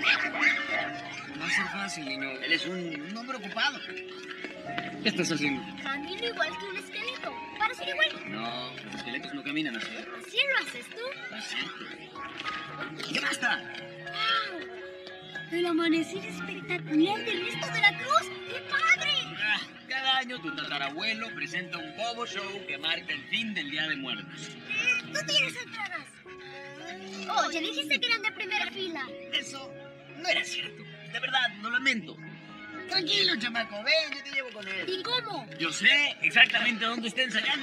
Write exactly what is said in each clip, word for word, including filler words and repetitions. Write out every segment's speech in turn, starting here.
Va a ser fácil, Lino. Él es un, un hombre ocupado. ¿Qué estás haciendo? Camino igual que un esqueleto. ¿Para ser igual? No, los esqueletos no caminan así. ¿Así lo haces tú? Así. ¿Qué basta? ¡Wow! El amanecer espectacular del resto de la cruz. ¡Qué padre! Ah, cada año tu tatarabuelo presenta un bobo show que marca el fin del Día de Muertos. ¿Tú tienes entradas? Oye, dijiste que eran de primera fila. Eso no era cierto. De verdad, lo lamento. Tranquilo, chamaco. Ven, yo te llevo con él. ¿Y cómo? Yo sé exactamente dónde está ensayando.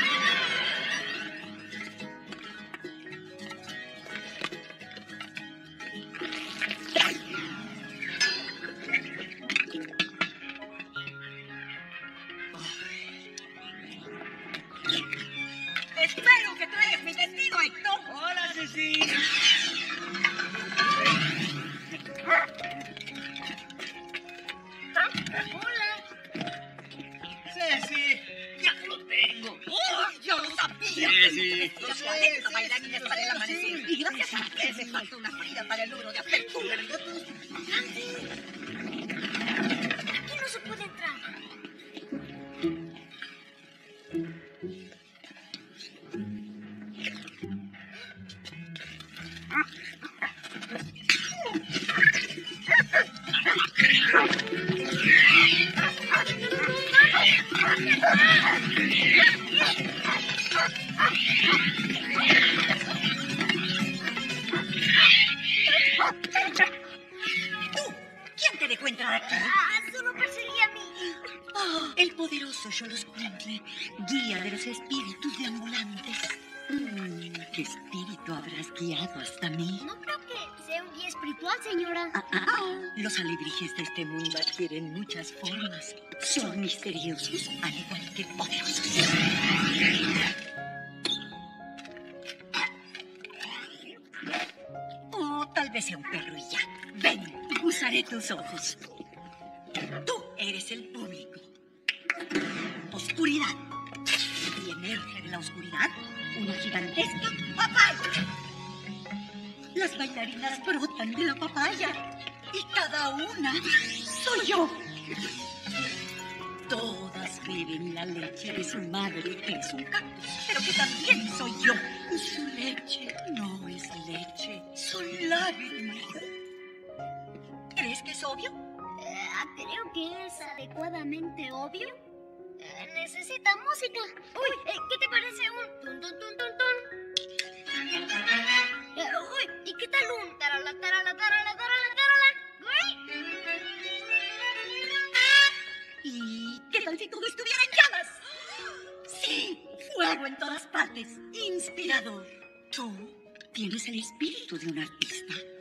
Espero que traigas mi vestido, Héctor. Hola, Ceci. Hola. Ceci, ya lo tengo. ¡Oh, yo lo sabía! Sí, sí. Las cuarenta bailarines para el amanecer. Y gracias a ustedes me falta una Frida para el número de apertura. Aquí no se puede entrar. ¿Tú? ¿Quién te dejó entrar aquí? Ah, solo perseguí a mí. Oh, el poderoso Xolos Cumple, guía de los espíritus deambulantes. Mm, ¿Qué espíritu habrás guiado hasta mí? No creo que sea un guía espiritual, señora. Ah, ah, ah. Los alebrijes de este mundo adquieren muchas formas. Son misteriosos, al igual que poderosos. Oh, tal vez sea un perro y ya. Ven, usaré tus ojos. Tú eres el público. Oscuridad. Y emerge de la oscuridad una gigantesca papaya. Las bailarinas brotan de la papaya. Y cada una soy yo. Todas beben la leche de su madre, que es un cactus, pero que también soy yo. Y su leche no es leche, son lágrimas. ¿Crees que es obvio? Eh, creo que es adecuadamente obvio. Eh, necesita música. Uy, eh, ¿qué te parece un tun tun tun tun tun? Eh, uy, ¿y qué tal un tarala tarala tarala tarala tarala? Uy. ¿Y qué tal si todo estuviera en llamas? Sí, fuego en todas partes, inspirador. Tú tienes el espíritu de un artista.